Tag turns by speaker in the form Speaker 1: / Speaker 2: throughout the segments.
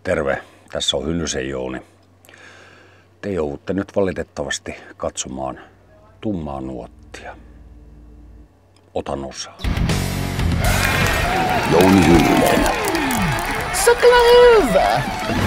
Speaker 1: Terve, tässä on Hynnysen Jouni. Te joudutte nyt valitettavasti katsomaan Tummaa nuottia. Otan osaa.
Speaker 2: Jouni Hynnynen.
Speaker 3: Sokla hyvä!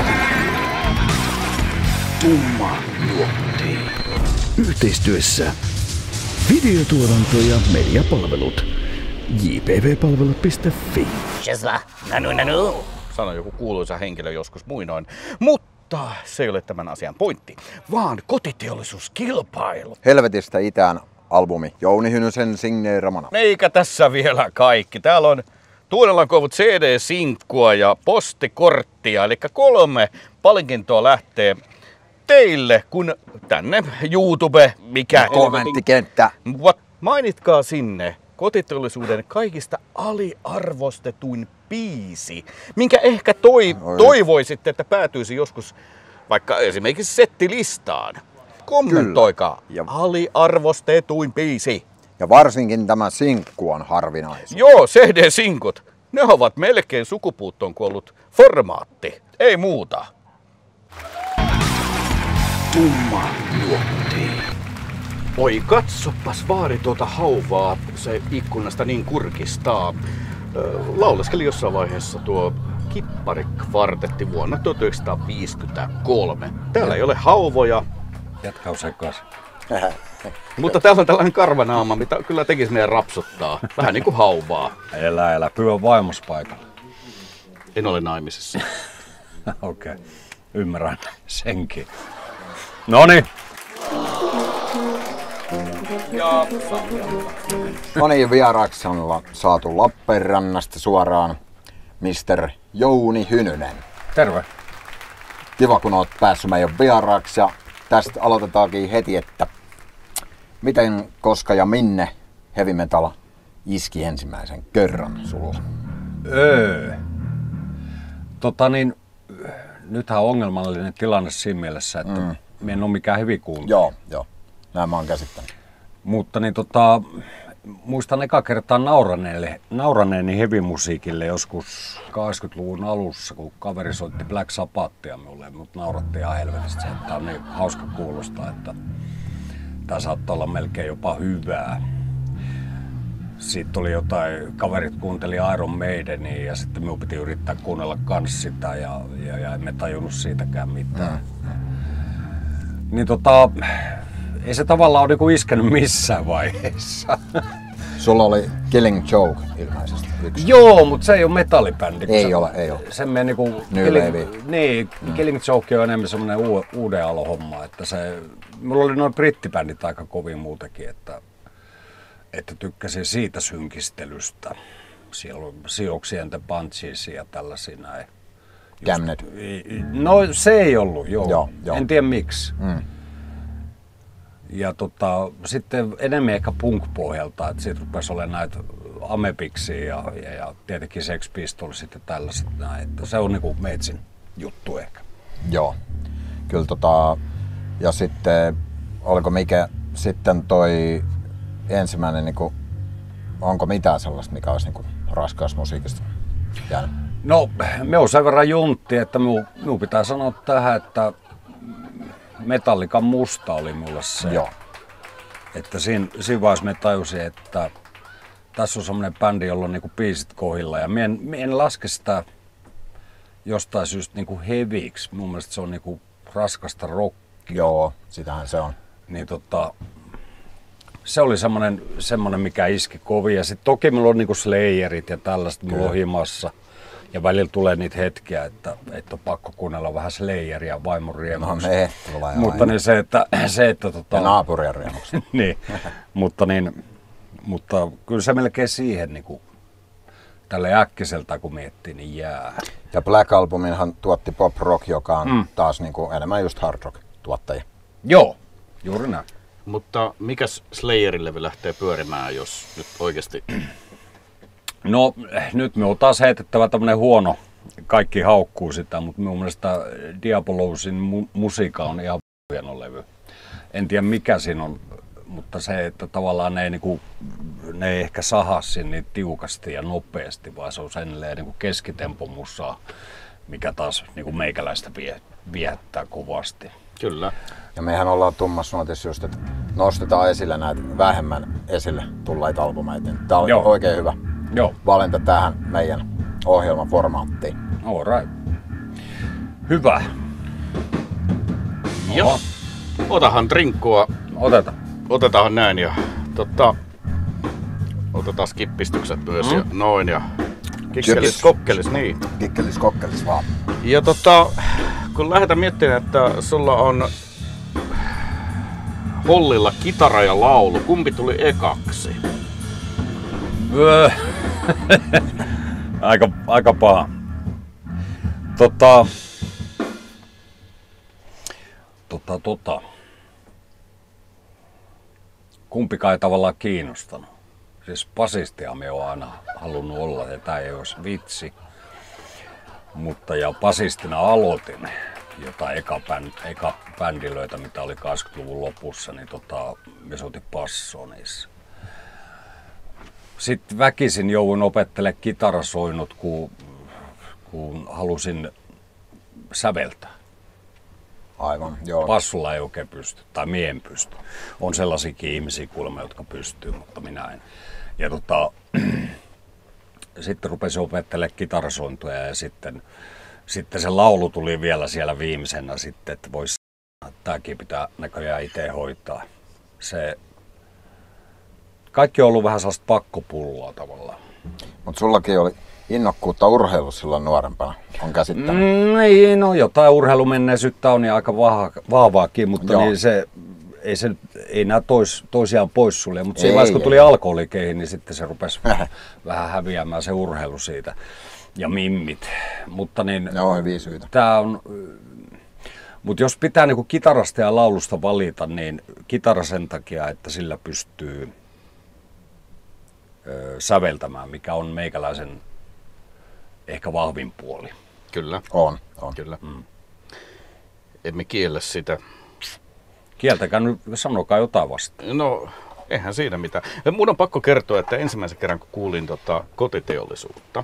Speaker 2: Tumma nuotti.
Speaker 4: Yhteistyössä videotuotanto ja mediapalvelut. jpvpalvelut.fi.
Speaker 3: Shazla, nanu.
Speaker 5: Sanoi joku kuuluisa henkilö joskus muinoin. Mutta se ei ole tämän asian pointti, vaan kotiteollisuuskilpailu.
Speaker 6: Helvetistä itään albumi Jouni Hynnysen signeeramana.
Speaker 5: Eikä tässä vielä kaikki. Täällä on Tuunelan koivut CD-sinkkua ja postikorttia, eli 3 palkintoa lähtee teille, kun tänne YouTube, mikä
Speaker 6: Kommenttikenttä.
Speaker 5: Mainitkaa sinne kotiteollisuuden kaikista aliarvostetuin biisi, minkä ehkä toivoisitte, että päätyisi joskus vaikka esimerkiksi settilistaan. Kommentoikaa.
Speaker 6: Ja
Speaker 5: aliarvostetuin biisi.
Speaker 6: Ja varsinkin tämä sinkku on harvinaisuus.
Speaker 5: Joo, CD-sinkut. Ne ovat melkein sukupuuttoon kuollut formaatti. Ei muuta.
Speaker 2: Tumma nuotti.
Speaker 5: Oi, katsopas vaari tuota hauvaa. Se ikkunasta niin kurkistaa. Lauleskeli jossain vaiheessa tuo Kippari-kvartetti vuonna 1953. Täällä ei ole hauvoja,
Speaker 1: Jatka sekas.
Speaker 5: mutta täällä on tällainen karvanaama, mitä kyllä tekisi meidän rapsuttaa. Vähän niin kuin hauvaa.
Speaker 1: Elä. Pyö vaimos paikalla.
Speaker 5: En ole naimisissa.
Speaker 1: Okei. Ymmärrän senkin. Noniin.
Speaker 6: No niin, vieraaksi on saatu Lappeenrannasta suoraan Mr. Jouni Hynynen.
Speaker 1: Terve.
Speaker 6: Kiva, kun oot päässyt meidän vieraaksi, ja tästä aloitetaankin heti, että miten, koska ja minne heavy metal iski ensimmäisen kerran sulla?
Speaker 1: Nythän on ongelmallinen tilanne siinä mielessä, että minä en ole mikään heavy-kuuntelija.
Speaker 6: Joo. Näin mä oon käsittänyt.
Speaker 1: Mutta muistan eka kertaa nauraneeni heavy-musiikille joskus 80-luvun alussa, kun kaveri soitti Black Sabbathia minulle, mutta naurattiin ihan helvetistä, että on niin hauska kuulostaa, että tämä saattaa olla melkein jopa hyvää. Sitten oli jotain, kaverit kuunteli Iron Maidenia ja sitten minun piti yrittää kuunnella kans sitä ja emme tajunnut siitäkään mitään. Ei se tavallaan ole niinku iskenyt missään vaiheessa.
Speaker 6: Sulla oli Killing Joke ilmeisesti yksi.
Speaker 1: Joo, mutta se ei ole metallibändi.
Speaker 6: Ei ole.
Speaker 1: Se menee niinku... Killing Joke on enemmän semmonen uuden alon homma. Että mulla oli noin brittibändit aika kovin muutenkin, että tykkäsin siitä synkistelystä. Siellä on Siouxsie and the Banshees ja tällaisia näin.
Speaker 6: Damned.
Speaker 1: No se ei ollut, joo. En tiedä miksi. Ja sitten enemmän ehkä punk-pohjalta, että siitä rupesi olemaan näitä Amebixia ja tietenkin Sex Pistols ja tällaiset näin. Että se on niinku meitsin juttu ehkä.
Speaker 6: Joo, kyllä ja sitten oliko mikä sitten toi ensimmäinen niinku, onko mitään sellaista, mikä olisi niinku raskaassa musiikista jäänyt?
Speaker 1: No, me on sen verran juntti, että minun pitää sanoa tähän, että Metallican Musta oli mulle se.
Speaker 6: Joo.
Speaker 1: Että siinä vaiheessa me tajusin, että tässä on semmoinen bändi, jolla on niinku biisit kohilla. Ja minä en laske sitä jostain syystä niinku heaviksi. Mun mielestä se on niinku raskasta rockia.
Speaker 6: Joo, sitähän se on.
Speaker 1: Niin se oli semmoinen mikä iski kovin. Ja sitten toki mulla on niinku Slayerit ja tällaista mulla on himassa. Ja välillä tulee niitä hetkiä, että on pakko kuunnella vähän Slayeria vaimon riemuksi.
Speaker 6: No ne tulee
Speaker 1: mutta niin se, että
Speaker 6: ja naapurien riemuksi.
Speaker 1: niin, mutta kyllä se melkein siihen niin tälle äkkiseltä kun miettii, niin jää.
Speaker 6: Ja Black Albuminhan tuotti Pop Rock, joka on taas niin kuin enemmän just hard rock tuottaja.
Speaker 1: Joo, juuri näin.
Speaker 5: Mutta mikäs Slayerin-levy lähtee pyörimään, jos nyt oikeasti...
Speaker 1: No nyt me on taas heitettävä tämmönen huono, kaikki haukkuu sitä, mutta minun mielestä Diabolousin musiikka on ihan hieno levy. En tiedä mikä siinä on, mutta se, että tavallaan ne ei ehkä sahaa niin tiukasti ja nopeasti, vaan se on sen niin keskitempomusaa, mikä taas niin kuin meikäläistä viehättää kovasti.
Speaker 5: Kyllä.
Speaker 6: Ja mehän ollaan Tummassa Nuotissa just, että nostetaan esille näitä vähemmän esille tulleita albumeita. Tää on
Speaker 1: Joo.
Speaker 6: oikein hyvä
Speaker 1: Joo,
Speaker 6: valinta tähän meidän ohjelmaformaattiin.
Speaker 1: all right. Hyvä.
Speaker 5: Joo. Otahan drinkkua. Otetaan näin ja otetaan skippistykset myös ja noin ja kikkelis kokkelis niin.
Speaker 6: Kikkelis kokkelis vaan.
Speaker 5: Ja kun lähdetään miettimään, että sulla on Hollilla kitara ja laulu, kumpi tuli ekaksi?
Speaker 1: Aika paha. Kumpikaan ei tavallaan kiinnostanut. Siis basistia me on aina halunnut olla, ja tää ei olisi vitsi. Mutta ja basistina aloitin, jota eka bändilöitä, mitä oli 80-luvun lopussa, niin me soitin bassoa niissä. Sitten väkisin jouduin opettelemaan kitarasoinnut, kun halusin säveltää.
Speaker 6: Aivan, joo.
Speaker 1: Bassulla ei oikein pysty, tai mie en pysty. On sellaisiakin ihmisiä kuulemma, jotka pystyy, mutta minä en. Ja sitten rupesin opettelemaan kitarasointuja ja sitten se laulu tuli vielä siellä viimeisenä sitten, että voisi tämäkin pitää näköjään itse hoitaa. Kaikki on ollut vähän sellaista pakkopullaa tavallaan.
Speaker 6: Mutta sullakin oli innokkuutta urheilu silloin nuorempana, on käsittänyt.
Speaker 1: Niin, no jotain urheilumenneisyyttä on ja aika vahvaakin, mutta niin ei nämä toisiaan pois sulle. Mutta siinä vaiheessa kun tuli alkoholikeihin, niin sitten se rupesi vähän häviämään se urheilu siitä. Ja mimmit. Mutta niin,
Speaker 6: ne on hyviä syitä.
Speaker 1: Mutta jos pitää niinku kitarasta ja laulusta valita, niin kitara sen takia, että sillä pystyy säveltämään, mikä on meikäläisen ehkä vahvin puoli.
Speaker 5: Kyllä.
Speaker 6: On.
Speaker 5: Kyllä. Emme kiellä sitä.
Speaker 1: Kieltäkää nyt, sanokaa jotain vastaan.
Speaker 5: No, eihän siinä mitään. Mun on pakko kertoa, että ensimmäisen kerran kun kuulin kotiteollisuutta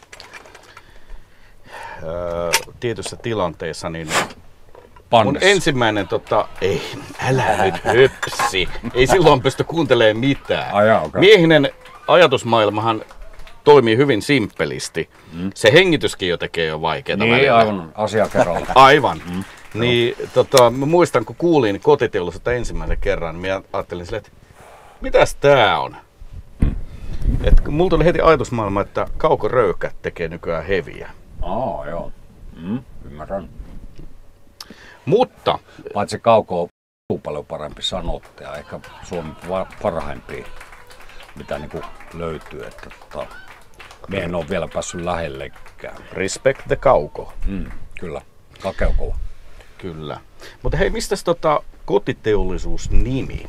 Speaker 5: tietyissä tilanteissa, niin mun ensimmäinen ei, älä nyt höpsi. Ei silloin pysty kuuntelemaan mitään.
Speaker 1: Okay.
Speaker 5: Miehinen ajatusmaailmahan toimii hyvin simppelisti. Se hengityskin jo tekee jo vaikeaa
Speaker 1: niin,
Speaker 5: välillä.
Speaker 1: aivan asia kerralla.
Speaker 5: Aivan. Niin, mä muistan, kun kuulin kotiteollisuutta ensimmäisen kerran, niin minä ajattelin silleen, että mitäs tää on? Et mulla tuli heti ajatusmaailma, että Kauko Röykä tekee nykyään heviä.
Speaker 1: Joo. Ymmärrän.
Speaker 5: Mutta
Speaker 1: paitsi Kauko on paljon parempi sanottaja, ehkä Suomen parhaimpia, mitä niinku löytyy, että me en ole vielä päässyt lähellekään.
Speaker 5: Respect the Kauko.
Speaker 1: Kyllä, kakeukova.
Speaker 5: Kyllä. Mutta hei, mistäs kotiteollisuus-nimi?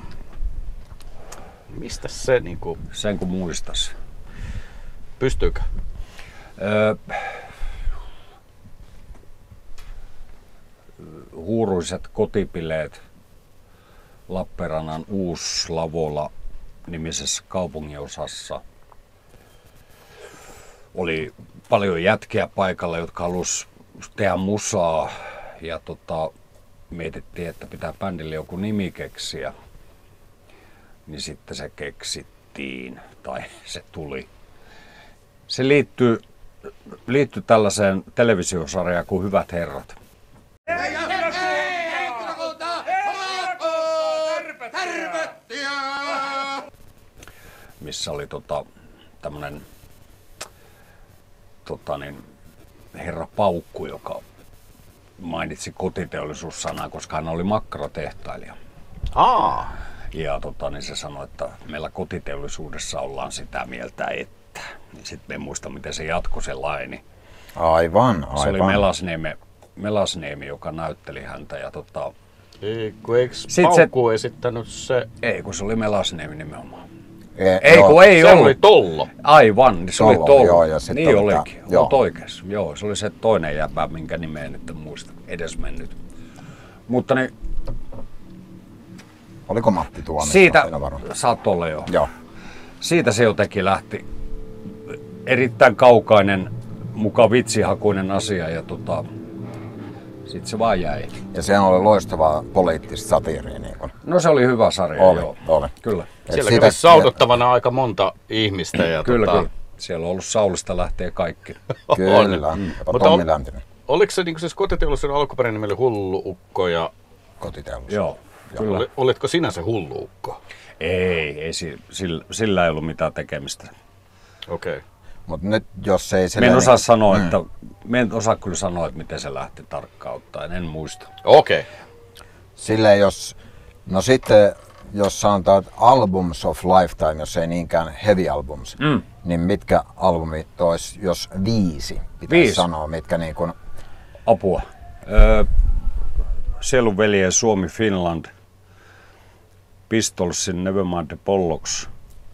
Speaker 5: Mistä se niinku...
Speaker 1: Sen kun muistas.
Speaker 5: Pystyykö?
Speaker 1: Huuruiset kotipileet Lappeenrannan Uuslavola nimisessä kaupunginosassa. Oli paljon jätkiä paikalla, jotka halusi tehdä musaa ja mietittiin, että pitää bändille joku nimi keksiä. Niin sitten se keksittiin, tai se tuli. Se liittyy tällaiseen televisiosarjaan kuin Hyvät herrat. Missä oli tämmönen herra Paukku, joka mainitsi kotiteollisuussanaa, koska hän oli makkaratehtailija. Ja niin se sanoi, että meillä kotiteollisuudessa ollaan sitä mieltä, että. Niin sitten me en muista, miten se jatkoi se laini.
Speaker 6: Aivan.
Speaker 1: Se oli Melasniemi, joka näytteli häntä. Ja
Speaker 5: eikö Paukku esittänyt se?
Speaker 1: Ei, kun se oli Melasniemi nimenomaan.
Speaker 6: Se
Speaker 5: oli Tollo.
Speaker 1: Aivan, se oli Tollo.
Speaker 6: Joo, ja
Speaker 1: niin olikin. Olet oikeassa. Joo, se oli se toinen jäpä, minkä nimeä nyt en muista. Edesmennyt. Mutta niin...
Speaker 6: Oliko Matti Tuomista?
Speaker 1: Siitä saattoi olla joo. Siitä se jotenkin lähti erittäin kaukainen muka vitsihakuinen asia ja sit se vaan jäi.
Speaker 6: Ja sehän oli loistavaa poliittista satiiria. Niin kun.
Speaker 1: No se oli hyvä sarja, joo.
Speaker 6: Oli.
Speaker 1: Kyllä.
Speaker 5: Siellä kävi saudottavana aika monta ihmistä. Ja
Speaker 1: kyllä. Siellä on ollut Saulista lähtee kaikki.
Speaker 6: Kyllä, jopa Tommi Läntinen.
Speaker 5: Oliko se, niin se kotiteollisuuden alkuperäinen nimi Hullu Ukko ja...
Speaker 6: Kotiteollisuus.
Speaker 1: Joo, kyllä.
Speaker 5: Olitko sinä se Hullu Ukko?
Speaker 1: Ei sillä ei ollut mitään tekemistä.
Speaker 5: Okei. Okay.
Speaker 6: Mutta nyt jos ei...
Speaker 1: Mä en osaa sanoa, kyllä sanoa, että miten se lähti tarkkaan ottaen, en muista.
Speaker 5: Okei. Okay.
Speaker 6: Silleen jos... No sitten, jos sanotaan albums of lifetime, jos ei niinkään heavy albums, niin mitkä albumit olisi, jos 5 pitäisi sanoa, mitkä niin kuin...
Speaker 1: Apua. Sielun veljen Suomi Finland, Pistolsin Nevermind the Bollocks.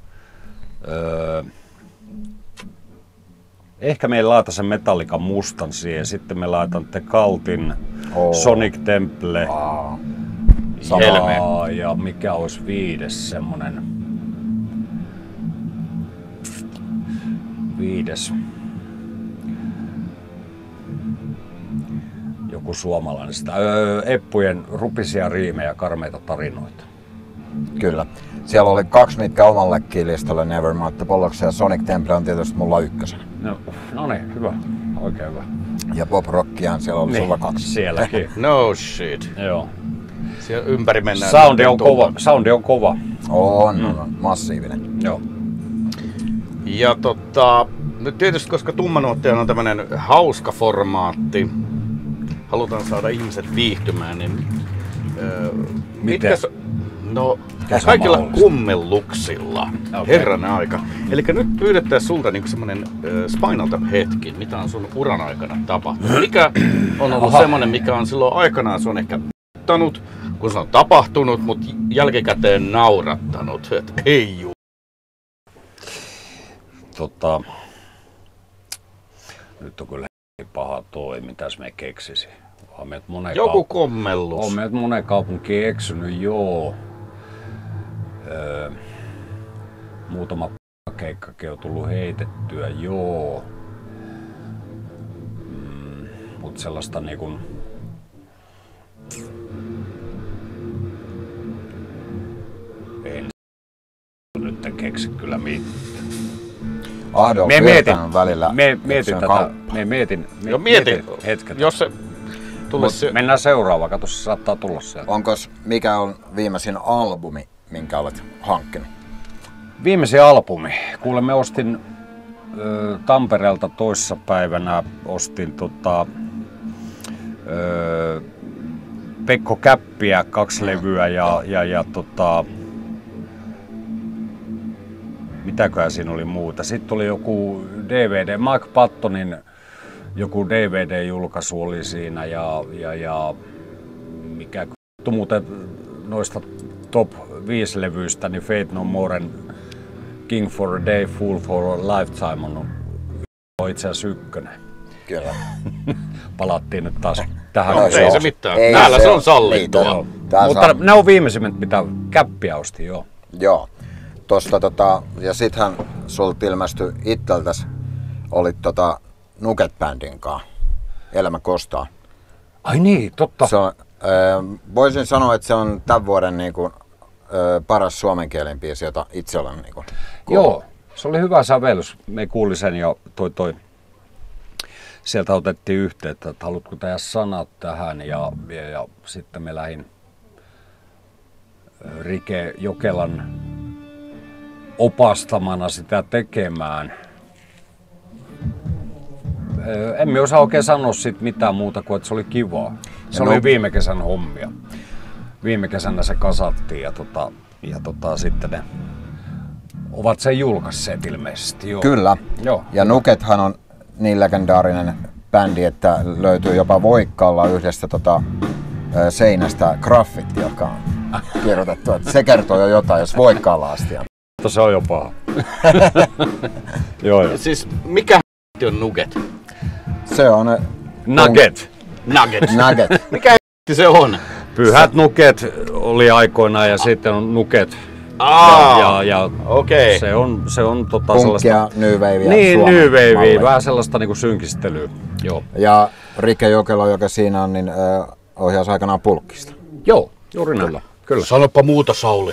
Speaker 1: Ehkä me laitan sen Metallican mustan siihen, sitten me laitan The Cultin, Sonic Temple ja mikä olisi 5 semmonen. 5. Joku suomalainen sitä. Eppujen rupisia riimejä, karmeita tarinoita.
Speaker 6: Kyllä. Siellä oli 2, mitkä omallekin listalle, Nevermind the Bollocks ja Sonic Temple on tietysti mulla 1.
Speaker 1: No niin, hyvä. Oikein hyvä.
Speaker 6: Ja Pop Rockiahan siellä oli sulla 2.
Speaker 1: Sielläkin.
Speaker 5: No shit.
Speaker 1: Joo.
Speaker 5: Siellä ympäri mennään.
Speaker 1: Soundi on kova.
Speaker 6: On massiivinen.
Speaker 1: Joo.
Speaker 5: Ja nyt tietysti, koska Tummanuotteja on tämmönen hauska formaatti, halutaan saada ihmiset viihtymään, niin
Speaker 1: miten?
Speaker 5: No, kaikilla kummelluksilla, herran aika. Eli nyt pyydettäisiin sulta niinku semmonen Spinal Tap-hetki, mitä on sun uran aikana tapahtunut. Mikä on ollut semmonen, mikä on silloin aikanaan sun ehkä p***tanut, kun se on tapahtunut, mutta jälkikäteen naurattanut, että ei juu.
Speaker 1: Nyt on kyllä paha toi, mitäs me keksisin.
Speaker 5: Joku kommellus.
Speaker 1: On meiltä monen kaupunkiin eksynyt, joo. Muutama keikkakin on tullut heitettyä, joo. Mut sellaista niinkun... En nyt keksi kyllä mitään.
Speaker 6: Ahdo on välillä.
Speaker 1: Mietin hetken.
Speaker 5: Jos se
Speaker 1: mennään seuraavaan, kato se saattaa tulla sieltä.
Speaker 6: Mikä on viimeisin albumi, minkä olet hankkinut?
Speaker 1: Viimeisin albumi. Kuule, me ostin Tampereelta toissapäivänä Pekko Käppiä 2 levyä ja mitäköhän siinä oli muuta. Sitten oli joku DVD, Mike Pattonin joku DVD-julkaisu oli siinä ja mikä muuten noista top 5 levyistä, niin Faith No Moren King for a Day, Fool for a Lifetime on itse asiassa 1.
Speaker 6: Kyllä.
Speaker 1: Palattiin nyt taas tähän.
Speaker 5: No, ei se mitään. Täällä se on sallittua.
Speaker 1: Mutta ne on viimeisimmät, mitä Käppiä osti, joo.
Speaker 6: Joo. Ja sittenhän sulta ilmestyi itseltäs, olit Nuket-bändin kanssa, Elämä kostaa.
Speaker 1: Ai niin, totta.
Speaker 6: Se on, voisin sanoa, että se on tämän vuoden paras suomenkielinen biisi, jota itse olen
Speaker 1: Joo, se oli hyvä sävellys. Me kuuli sen ja sieltä otettiin yhteyttä, että haluatko tehdä sanat tähän ja sitten me lähdin Rike Jokelan opastamana sitä tekemään. Emme osaa oikein sanoa siitä mitään muuta kuin, että se oli kivaa. Se oli viime kesän hommia. Viime kesänä se kasattiin ja sitten ne ovat sen julkaisseet ilmeisesti. Joo.
Speaker 6: Kyllä.
Speaker 1: Joo.
Speaker 6: Ja Nukethan on niin legendaarinen bändi, että löytyy jopa Voikkaalla yhdestä seinästä graffiti, joka on kirjoitettu. Että se kertoo jo jotain, jos Voikkaalla asti on.
Speaker 1: Se on jo paha. Joo.
Speaker 5: Siis mikä on Nuget?
Speaker 6: Se on...
Speaker 1: Nugget.
Speaker 6: Nugget.
Speaker 5: Mikä se on?
Speaker 1: Pyhät Nuket oli aikoinaan ja sitten on Nuket. Ja
Speaker 5: okei.
Speaker 1: se on
Speaker 6: Punkia,
Speaker 1: sellaista...
Speaker 6: new wavea,
Speaker 1: Niin,
Speaker 6: Suomen
Speaker 1: new wavea,
Speaker 6: malli.
Speaker 1: vähän sellaista niinku synkistelyä. Joo.
Speaker 6: Ja Rike Jokela, joka siinä on, niin ohjasi aikanaan Pulkkista.
Speaker 1: Joo, juuri näin. Kyllä.
Speaker 5: Sanopa muuta, Sauli.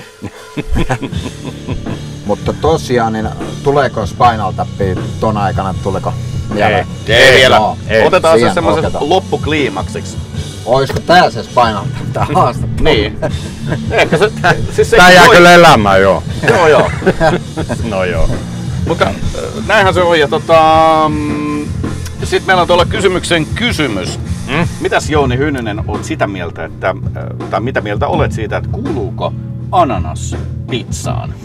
Speaker 6: Mutta tosiaan, niin tuleeko Spinal Tappia ton aikana, tuliko mieleen?
Speaker 5: Ei vielä.
Speaker 1: Ei.
Speaker 5: Otetaan se
Speaker 6: Siihen
Speaker 5: semmoisen
Speaker 6: otetaan.
Speaker 5: loppukliimaksiksi.
Speaker 6: Olisiko tää se Spinal Tap, tää haastattelu?
Speaker 5: Niin. Ehkä se... Siis
Speaker 1: Tää jää
Speaker 5: voi-
Speaker 1: kyllä elämään, joo.
Speaker 5: Joo.
Speaker 1: No joo.
Speaker 5: Mutta näinhän se on. Ja sitten meillä on tuolla kysymyksen kysymys. Mitäs Jouni Hynynen oot sitä mieltä, että, tai mitä mieltä olet siitä, että kuuluuko ananas pizzaan?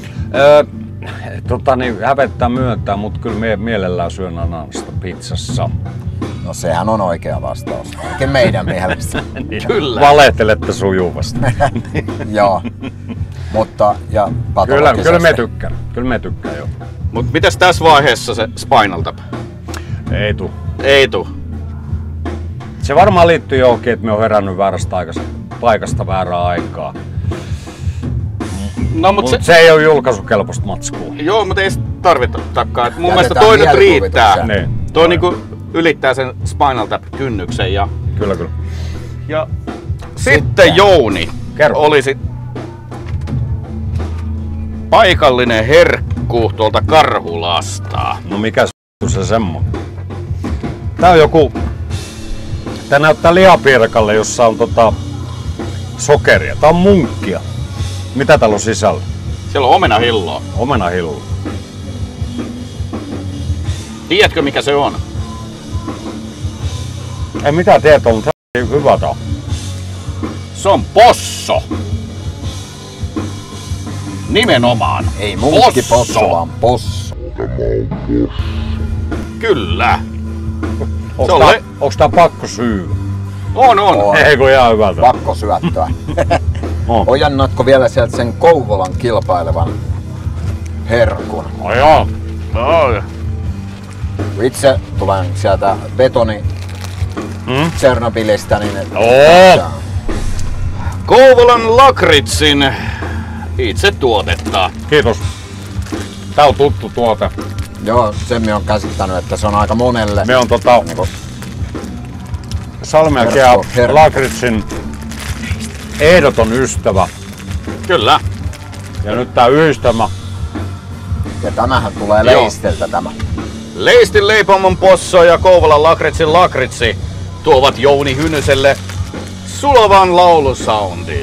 Speaker 1: Hävettää myöntää, mutta kyllä mielellään syön ananasta pizzassa.
Speaker 6: No sehän on oikea vastaus, ainakin meidän mielestä.
Speaker 5: Kyllä.
Speaker 1: Valehtelette sujuvasti.
Speaker 6: Joo. Mutta, ja
Speaker 1: Kyllä
Speaker 6: patologisesti.
Speaker 1: me tykkään, joo.
Speaker 5: Mutta mitäs tässä vaiheessa se Spinal Tap?
Speaker 1: Ei tuu.
Speaker 5: Ei tuu.
Speaker 1: Se varmaan liittyy johonkin, että me on herännyt väärästä paikasta väärää aikaa.
Speaker 5: No mut
Speaker 1: Mut se ei ole julkaisukelpoista matskua.
Speaker 5: Joo, mutta ei sit tarvitakaan. Et mun
Speaker 6: Jätetään
Speaker 5: mielestä toi nyt riittää.
Speaker 6: mielikuvitukseen.
Speaker 1: Niin.
Speaker 5: Toi niinku ylittää sen Spinal Tap-kynnyksen.
Speaker 1: Kyllä.
Speaker 5: Ja sitten Jouni
Speaker 1: Kerro.
Speaker 5: olisi paikallinen herkku tuolta Karhulasta.
Speaker 1: No mikä se semmoinen? Tää on joku... Tää näyttää lihapiirakalle, jossa on sokeria. Tää on munkkia. Mitä täällä on sisällä?
Speaker 5: Siellä on omenahilloa.
Speaker 1: Omenahillu.
Speaker 5: Tiedätkö mikä se on?
Speaker 1: Ei mitään tietoa, mutta hyvä tää on.
Speaker 5: Se on posso. Nimenomaan.
Speaker 6: Ei munkki possu, vaan possu.
Speaker 5: Kyllä.
Speaker 1: Onks tää pakko syy?
Speaker 5: On.
Speaker 6: On.
Speaker 1: Ei kun ihan hyvä tää.
Speaker 6: Pakko syöttöä.
Speaker 1: On.
Speaker 6: Ojannatko vielä sieltä sen Kouvolan kilpailevan herkun?
Speaker 1: Oh, joo.
Speaker 6: Itse tulen sieltä betoni Tsernobylistä, niin
Speaker 1: Oo.
Speaker 5: Kouvolan lakritsin itse tuotetta.
Speaker 1: Kiitos. Tää on tuttu tuote.
Speaker 6: joo, sen minä on käsittänyt, että se on aika monelle.
Speaker 1: Me on Salmiakin ja
Speaker 6: Herkku.
Speaker 1: Lakritsin ehdoton ystävä.
Speaker 5: Kyllä.
Speaker 1: Ja nyt tää yhdistelmä.
Speaker 6: Ja tämähän tulee
Speaker 5: Joo.
Speaker 6: Leisteltä tämä.
Speaker 5: Leistin leipomon posso ja Kouvolan lakritsin lakritsi tuovat Jouni Hynyselle sulavan laulusoundin.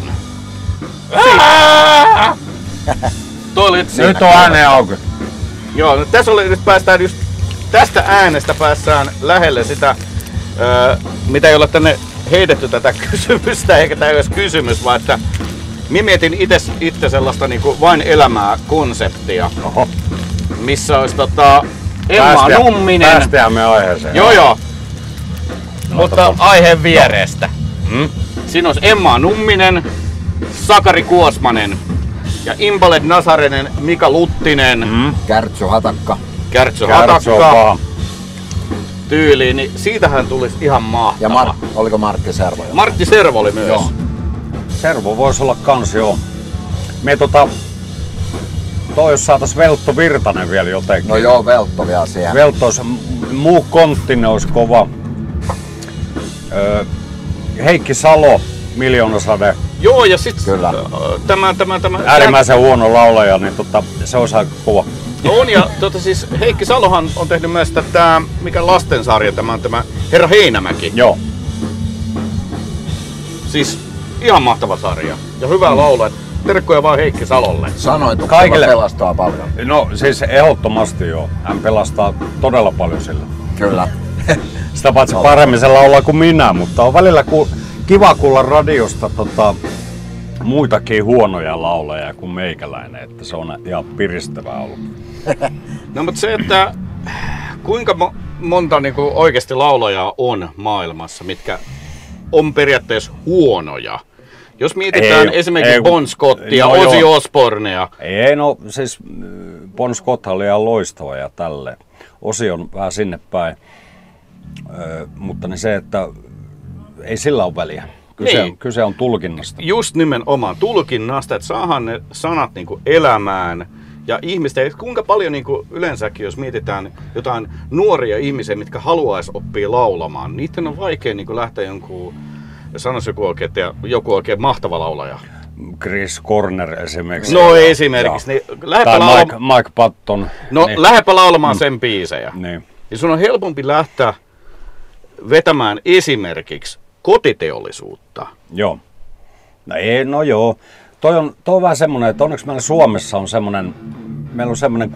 Speaker 5: Toi oli
Speaker 1: Nyt on ääneen auki.
Speaker 5: Joo, nyt tässä oli, nyt päästään just tästä äänestä päässään lähelle sitä, mitä ei ole tänne heitetty tätä kysymystä, eikä tämä ei ole edes kysymys, vaan että minä mietin itse sellaista niinku vain elämää konseptia,
Speaker 1: Oho.
Speaker 5: missä olisi Emma Numminen.
Speaker 1: Päästään me aiheeseen.
Speaker 5: Joo. Mutta aiheen vierestä.
Speaker 1: Mm?
Speaker 5: Siinä olisi Emma Numminen, Sakari Kuosmanen ja Imbalet Nasarenen Mika Luttinen,
Speaker 6: Kärtsy Hatakka.
Speaker 5: Kärtsy
Speaker 1: Kärtsy on
Speaker 5: Hatakka
Speaker 1: paha.
Speaker 5: tyyliin, niin siitähän tulisi ihan mahtava.
Speaker 6: Ja oliko Martti Servo?
Speaker 5: Martti Servo oli myös.
Speaker 1: Joo. Servo voisi olla kans joo. Me toi jos saatais Veltto Virtanen vielä jotenkin.
Speaker 6: No joo, Veltto vielä siihen.
Speaker 1: Veltto olisi, muu konttinen olisi kova. Heikki Salo, Miljoonasade.
Speaker 5: Joo, ja sit
Speaker 6: Kyllä.
Speaker 5: tämä
Speaker 1: Äärimmäisen huono laulaja, niin se olisi aika kova.
Speaker 5: on, ja siis Heikki Salohan on tehnyt myös tätä, mikä lastensarja, tämä on tämä Herra Heinämäki.
Speaker 1: Joo.
Speaker 5: Siis ihan mahtava sarja ja hyvä laulaa. Terkkuja vaan Heikki Salolle.
Speaker 6: Sanoituksella
Speaker 1: Kaikille.
Speaker 6: pelastaa paljon.
Speaker 1: No siis ehdottomasti joo. Hän pelastaa todella paljon sillä.
Speaker 6: Kyllä.
Speaker 1: Sitä paitsi paremmin se laulaa kuin minä, mutta on välillä kiva kuulla radiosta muitakin huonoja laulajia kuin meikäläinen, että se on ihan piristävää ollut.
Speaker 5: No mutta se, että kuinka monta niinku oikeasti laulajaa on maailmassa, mitkä on periaatteessa huonoja. Jos mietitään esimerkiksi Bon Scottia, Ozzy Osbournea.
Speaker 1: Ei no siis Bon Scott oli ihan loistava ja tälleen. Ozzy on vähän sinne päin. Mutta niin se, että ei sillä ole väliä. Kyse on tulkinnasta.
Speaker 5: Just nimenomaan tulkinnasta, että saadaan ne sanat niinku elämään. Ja ihmisten, kuinka paljon niinku yleensäkin, jos mietitään jotain nuoria ihmisiä, mitkä haluaisi oppia laulamaan, niiden on vaikea niinku lähteä jonkun, sanoisi joku oikein mahtava laulaja.
Speaker 1: Chris Corner esimerkiksi.
Speaker 5: No esimerkiksi. Niin,
Speaker 1: tai Mike Patton.
Speaker 5: No niin. Lähdepä laulamaan sen biisejä.
Speaker 1: Niin.
Speaker 5: Ja sun on helpompi lähteä vetämään esimerkiksi kotiteollisuutta.
Speaker 1: Joo. No joo. Toi on vähän semmoinen, että onneksi meillä Suomessa on meillä on semmoinen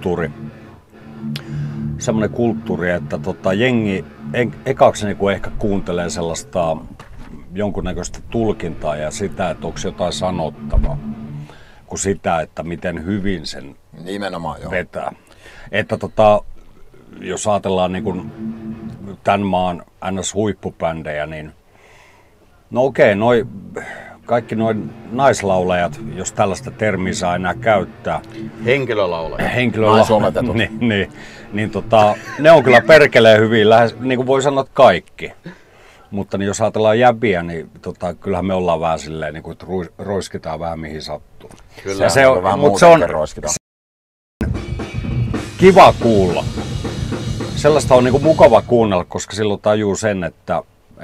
Speaker 1: kulttuuri, että jengi ekaksi niinku ehkä kuuntelee sellaista jonkunnäköistä tulkintaa ja sitä, että onko jotain sanottavaa, kuin sitä, että miten hyvin sen
Speaker 6: nimenomaan, joo.
Speaker 1: vetää. Että jos ajatellaan niinku tämän maan NS-huippubändejä, niin no okei, kaikki noin naislaulajat, jos tällaista termiä saa enää käyttää.
Speaker 5: Henkilölaulajat.
Speaker 6: Naisoletetut.
Speaker 1: niin, ne on kyllä perkeleen hyvin, lähes, niin kuin voi sanoa, että kaikki. Mutta niin jos ajatellaan jäbiä, niin kyllähän me ollaan vähän silleen, niin kuin, että roiskitaan vähän mihin sattuu.
Speaker 6: Kyllä, se on vähän muutenkin roiskitaan.
Speaker 1: Kiva kuulla. Sellaista on niin kuin mukava kuunnella, koska silloin tajuu sen, että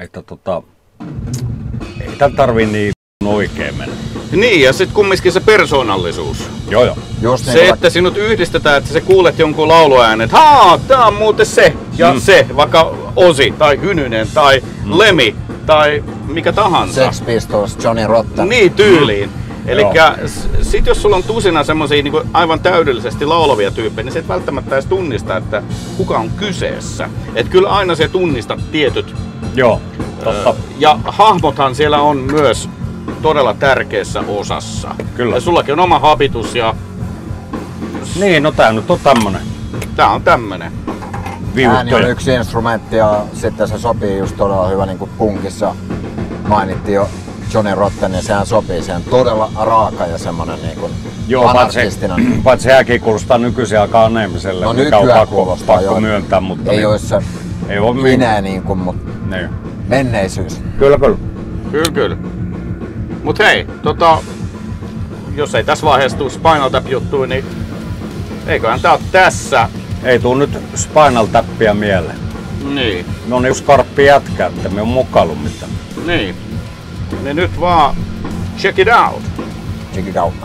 Speaker 1: ei tämän tarvii niin oikein mennä.
Speaker 5: Niin, ja sitten kumminkin se persoonallisuus.
Speaker 1: Joo.
Speaker 6: Just
Speaker 5: se, että sinut yhdistetään, että sä kuulet jonkun lauluäänen, että tää on muuten se ja se, vaikka Osi tai Hynynen tai Lemmy tai mikä tahansa.
Speaker 6: Sex Pistols, Johnny Rotten.
Speaker 5: Niin, tyyliin. Elikkä sit jos sulla on tusina semmosia niin aivan täydellisesti laulavia tyyppejä, niin se et välttämättä edes tunnista, että kuka on kyseessä. Et kyllä aina se tunnistat tietyt.
Speaker 1: Joo, totta.
Speaker 5: Ja hahmothan siellä on myös todella tärkeässä osassa.
Speaker 1: Kyllä.
Speaker 5: Ja sullakin on oma habitus ja...
Speaker 1: Niin, no tää nyt on tämmönen.
Speaker 5: Tää on tämmönen.
Speaker 6: Ääni on yksi instrumentti ja sitten se sopii just todella hyvä, niin kuin punkissa mainittiin jo Johnny Rotten, ja sehän sopii siihen todella raaka ja semmonen niin kuin anarkistinen.
Speaker 1: Paitsi sehän kuulostaa nykyisiä aikaa aneemiselle,
Speaker 6: no
Speaker 1: mikä on pakko
Speaker 6: myöntää,
Speaker 1: mutta...
Speaker 6: Ei ois se minä niin kuin, mutta
Speaker 1: niin.
Speaker 6: Menneisyys.
Speaker 5: Kyllä. Mut hei, jos ei tässä vaiheessa tuu Spinal Tap-juttuja, niin eiköhän tää oo tässä.
Speaker 1: Ei tuu nyt Spinal Tappia mieleen.
Speaker 5: Niin.
Speaker 1: No niin skarppi jätkä, että me on mukailu mitään.
Speaker 5: Niin. Niin nyt vaan check it out.
Speaker 6: Check it out.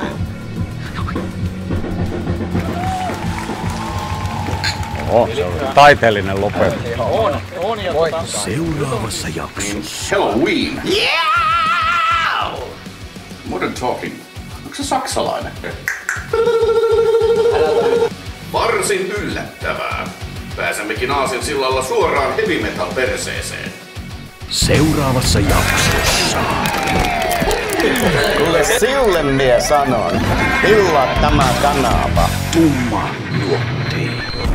Speaker 1: Oho, se on taiteellinen lopetus.
Speaker 5: On ja
Speaker 4: Seuraavassa jaksossa.
Speaker 5: Halloween. Yeah! Modern Talking. Onko se saksalainen? Varsin yllättävää. Pääsemmekin Aasinsillalla suoraan heavy metal perseeseen.
Speaker 4: Seuraavassa jaksossa.
Speaker 3: Kuule sille mie sanon. Pillaa tämä kanava.
Speaker 2: Tumma luotti.